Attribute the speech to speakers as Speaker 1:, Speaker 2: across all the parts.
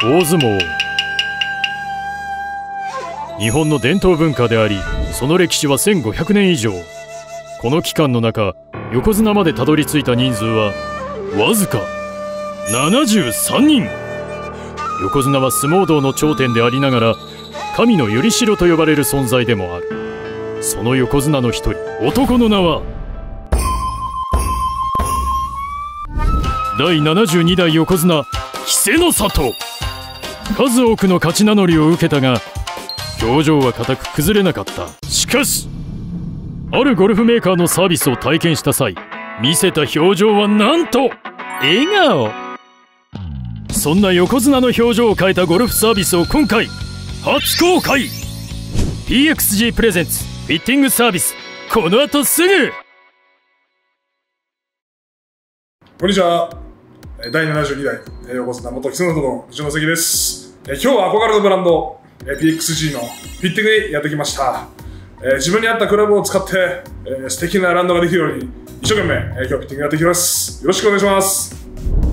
Speaker 1: 大相撲。日本の伝統文化であり、その歴史は1500年以上。この期間の中、横綱までたどり着いた人数はわずか73人。横綱は相撲道の頂点でありながら、神の頼代と呼ばれる存在でもある。その横綱の一人、男の名は第72代横綱稀勢の里。数多くの勝ち名乗りを受けたが、表情は固く崩れなかった。しかしあるゴルフメーカーのサービスを体験した際、見せた表情はなんと笑顔。そんな横綱の表情を変えたゴルフサービスを今回初公開。 PXG プレゼンツフィッティングサービス、この後すぐ。
Speaker 2: こんにちは。第72代横綱元稀勢の里の一ノ関です。今日は憧れのブランド PXG のフィッティングにやってきました。自分に合ったクラブを使って素敵なラウンドができるように一生懸命今日フィッティングやっていきます。よろしくお願いします。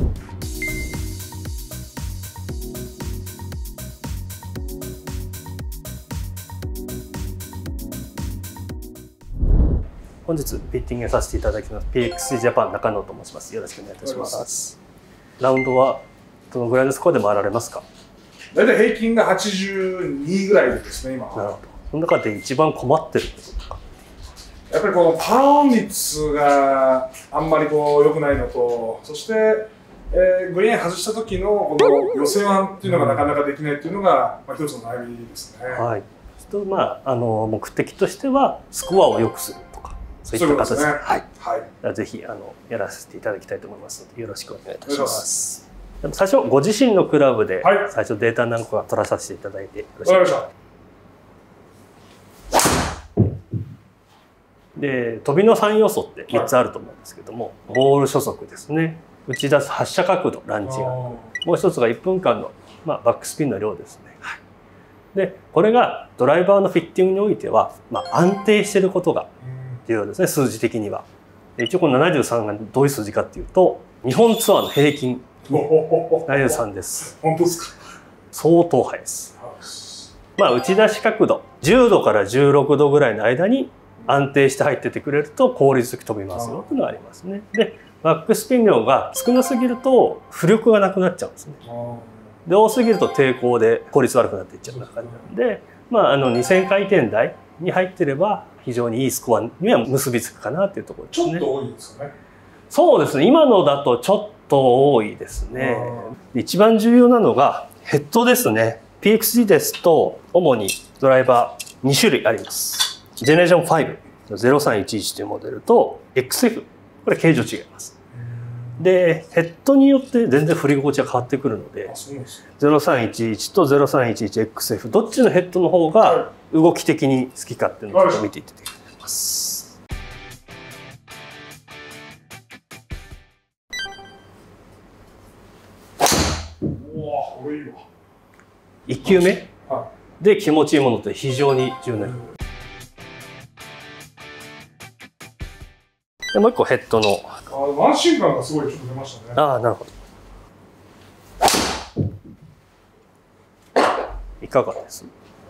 Speaker 3: 本日フィッティングさせていただきます PXG ジャパン中野と申します。よろしくお願いいたします。ラウンドはどのぐらいのスコアで回られますか？
Speaker 2: 大体平均が82ぐらいですね、今は。
Speaker 3: なるほど。その中で一番困ってるってことか。
Speaker 2: やっぱりこのパーオン率があんまり良くないのと、そして、グリーン外した時のこの寄せワンっていうのがなかなかできないっていうのが、一つの悩みですね。
Speaker 3: はい。目的としてはスコアを良くするとか、そういった形で、はい。ぜひやらせていただきたいと思いますので、よろしくお願いいたします。でも最初ご自身のクラブで最初データ何個か取らさせていただいてよろしいですか？で、飛びの3要素って3つあると思うんですけども、ボール初速ですね、打ち出す発射角度、ランチが、もう一つが1分間の、バックスピンの量ですね。で、これがドライバーのフィッティングにおいては、安定していることが重要ですね、数字的には。一応この73がどういう数字かっていうと、日本ツアーの平均73です。
Speaker 2: 本当ですか？
Speaker 3: 相当速いです。打ち出し角度10度から16度ぐらいの間に安定して入っててくれると効率よく飛びますよというのがありますね。で、バックスピン量が少なすぎると浮力がなくなっちゃうんですね。で、多すぎると抵抗で効率悪くなっていっちゃうような感じなんで、2000回転台に入ってれば非常にいいスコアには結びつくかなっていうところですね。
Speaker 2: ちょっと多いですよね。そう
Speaker 3: ですね。今のだとちょっと多いですね。一番重要なのがヘッドですね。PXG ですと主にドライバー2種類あります。ジェネレーション5、0311というモデルと XF、これ形状違います。で、ヘッドによって全然振り心地が変わってくるので、0311と 0311XF、どっちのヘッドの方が動き的に好きかっていうのをちょっと見ていっていただきます。1球目で気持ちいいものって非常に重要な。でもう一個ヘッドの
Speaker 2: 安心感がすごいちょっと出ましたね。
Speaker 3: なるほど。いかがです？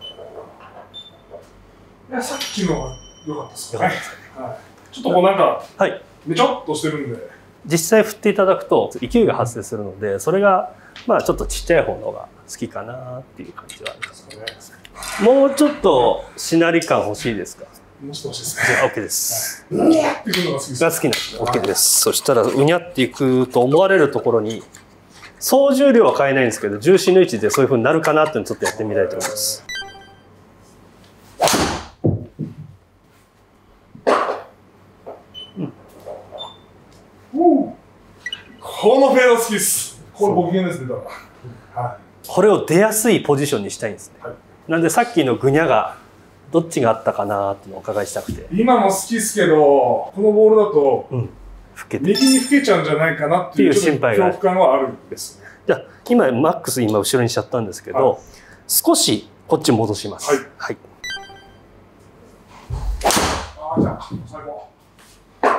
Speaker 2: いや、さっきのは良かったですね。ちょっとなんかめちょっとしてるんで、
Speaker 3: 実際振っていただくと勢いが発生するので、それがちょっとちっちゃい方のが好きかなっていう感じはありますね。もうちょっとしなり感欲しいですか？
Speaker 2: もう少しですね。
Speaker 3: OK です。
Speaker 2: うにゃっていくのが好きです。
Speaker 3: 好きなんです。OK です。そしたらうにゃっていくと思われるところに総重量は変えないんですけど、重心の位置でそういう風になるかなっていうのをちょっとやってみたいと思います。
Speaker 2: このフェード好きです。これご機嫌ですね。
Speaker 3: これを出やすいポジションにしたいんですね。なんでさっきのぐにゃがどっちがあったかなっていうのをお伺いしたくて。
Speaker 2: 今も好きですけど、このボールだと右に老けちゃうんじゃないかなっていう心配が恐怖感はあるんですね。
Speaker 3: じゃあ今マックス今後ろにしちゃったんですけど、少しこっち戻します。はい。
Speaker 2: じゃあ最後。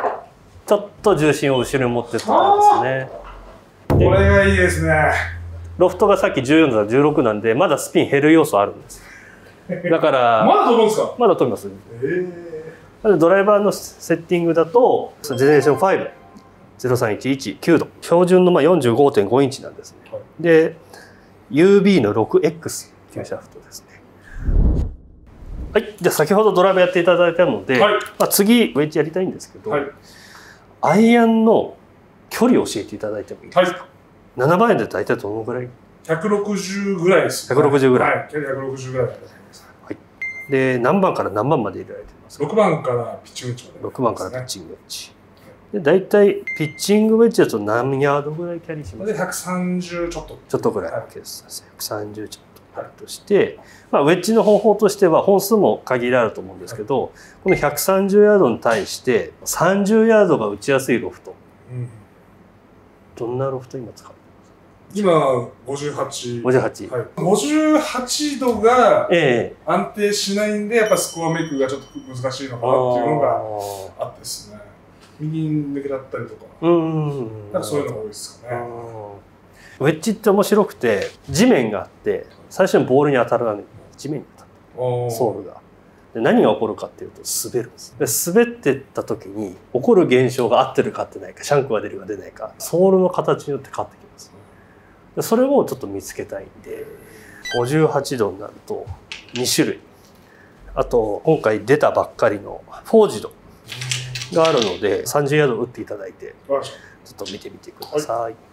Speaker 3: ちょっと重心を後ろに持ってったんですね。
Speaker 2: これがいいですね。
Speaker 3: ロフトがさっき14だったら16なんで、まだスピン減る要素あるんです。だから
Speaker 2: まだ飛ぶんですか？
Speaker 3: まだ飛びます。なのでドライバーのセッティングだとジェネレーション5、03119 9度、標準の45.5 インチなんですね。で UB の 6X っていうシャフトですね。はい、じゃあ先ほどドライバーやっていただいたので、次ウェッジやりたいんですけど、アイアンの距離を教えていただいてもいいですか？7番アイアンで大体どのぐらい
Speaker 2: ？160ぐらいです。
Speaker 3: 160ぐらい。
Speaker 2: 距離160ぐらいだと思います。
Speaker 3: で何番から何番まで入れられてますか？
Speaker 2: 6番からピッチングウェッジまで。
Speaker 3: 6番からピッチングウェッジ。で大体ピッチングウェッジだと何ヤードぐらいキャリーしますか？
Speaker 2: で130ちょっと。
Speaker 3: ちょっとぐらいのケースですね。130ちょっととして、ウェッジの方法としては本数も限りあると思うんですけど、この130ヤードに対して30ヤードが打ちやすいロフト。どんなロフト今使ってますか？
Speaker 2: 今58。58度が安定しないんで、やっぱスコアメイクがちょっと難しいのかなっていうのがあってですね。右に抜けだったりとか、なんかそういうのが多いですかね。
Speaker 3: ウェッジって面白くて、地面があって最初にボールに当たらない、地面に当たってソールが。で何が起こるかっていうと滑るんです。で滑ってった時に起こる現象が合ってるか合ってないか、シャンクが出るか出ないか、ソールの形によって変わってきます。でそれをちょっと見つけたいんで、58度になると2種類、あと今回出たばっかりのフォージドがあるので30ヤード打っていただいてちょっと見てみてください。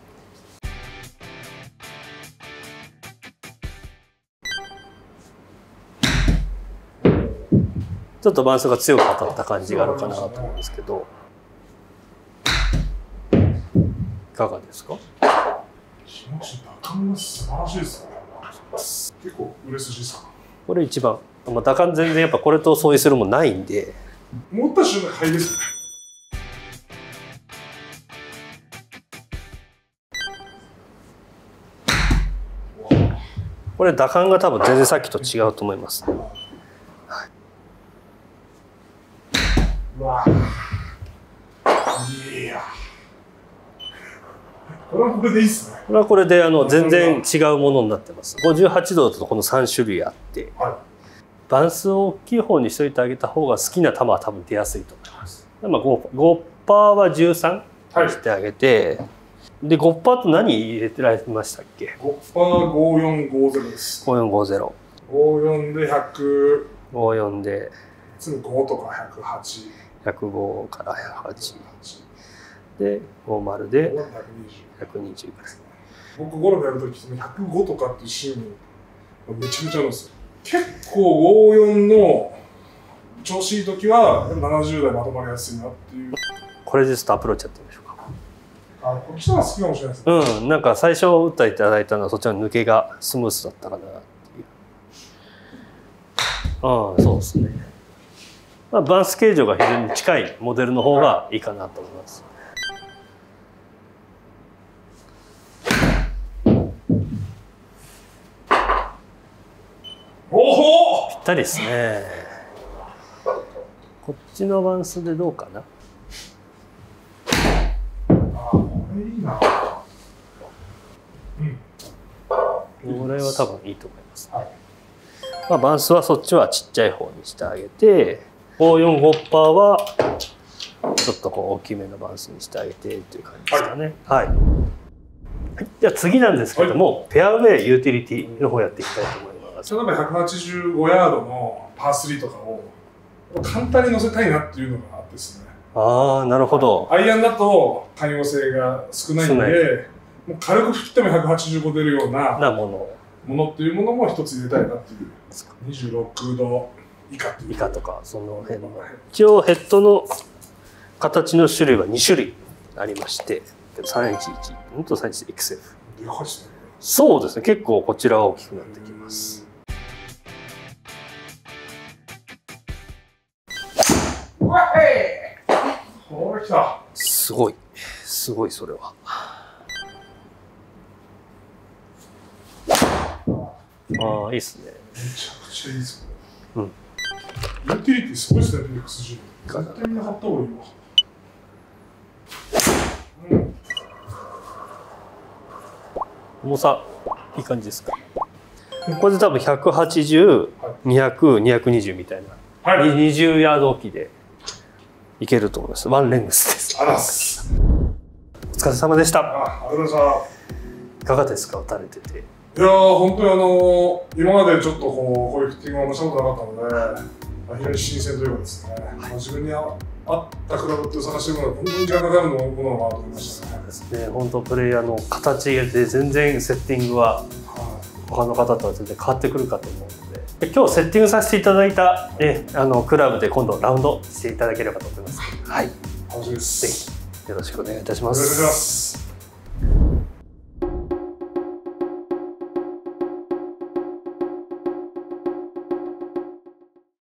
Speaker 3: ちょっとバウンスが強く当たった感じがあるかなと思うんですけど、いかがですか？
Speaker 2: 打感が素晴らしいですね。結構売れ筋ですか？
Speaker 3: これ一番、打感全然やっぱこれと相違するもんないんで、
Speaker 2: 持った瞬間ハイですね。
Speaker 3: これ打感が多分全然さっきと違うと思います。
Speaker 2: いや、これはこれでいいですね。
Speaker 3: これはこれで全然違うものになってます。58度だとこの3種類あって、バウンスを大きい方にしといてあげた方が好きな球は多分出やすいと思います。5% は13にしてあげて、で 5% と何入れてられましたっけ？
Speaker 2: 5%5450 です。
Speaker 3: 5450。
Speaker 2: 54で100。
Speaker 3: 54で。
Speaker 2: 5とか108。
Speaker 3: 105から108。で50で120ぐらい。
Speaker 2: 僕ゴルフやるとき105とかっていうシーンめちゃめちゃあるんですよ。結構54の調子いいときは70台まとまりやすいなっていう。
Speaker 3: これでちょっとアプローチやってみましょうか。
Speaker 2: こっちの方が好きかもしれないですね。
Speaker 3: なんか最初打っていただいたのはそっちの抜けがスムースだったかなっていう。そうですね。バウンス形状が非常に近いモデルの方がいいかなと思います。
Speaker 2: おお！
Speaker 3: ぴったりですね。こっちのバウンスでどうかな。
Speaker 2: これいいな。
Speaker 3: これは多分いいと思います、ね。バウンスはそっちはちっちゃい方にしてあげて、545% はちょっとこう大きめのバウンスにしてあげてっていう感じですかね。じゃあ次なんですけども、フェアウェイユーティリティの方やっていきたいと思います。
Speaker 2: 例えば185ヤードのパー3とかを簡単に乗せたいなっていうのがあってですね。
Speaker 3: なるほど。
Speaker 2: アイアンだと汎用性が少ないんで、もう軽く振っても185出るようなものっていうものも一つ入れたいなっていう。26度以下っていう。
Speaker 3: 以下とかその辺の。一応ヘッドの形の種類は2種類ありまして、311と 311XF。
Speaker 2: でかいですね。
Speaker 3: そうですね。結構こちらは大きくなってきます。
Speaker 2: これ来た。
Speaker 3: すごいそれは。いいっすね。
Speaker 2: めちゃくちゃいいですね。ユーティリティすごいですね、PXG。絶対みんな買った方がいいわ。
Speaker 3: 重さいい感じですか。これで多分180、200、220みたいな、
Speaker 2: はい、
Speaker 3: 20ヤード置きでいけると思います。ワンレングスです。
Speaker 2: あらす。
Speaker 3: お疲れ様でした。
Speaker 2: ありがとうございました。
Speaker 3: いかがですか、打たれてて。
Speaker 2: いやー、本当に今までちょっとこういうフッティングはしたことなかったので、非常に新鮮というかですね、自分に合ったクラブって探していくのは本当に時間かかるものだなと思いましたね。
Speaker 3: そうですね、本当プレイヤーの形で全然セッティングは他の方とは全然変わってくるかと思うので、今日セッティングさせていただいた、クラブで今度ラウンドしていただければと思います。はい、
Speaker 2: 楽しみです。
Speaker 3: ぜひよろしくお願いいたします。
Speaker 2: よろしくお願いします。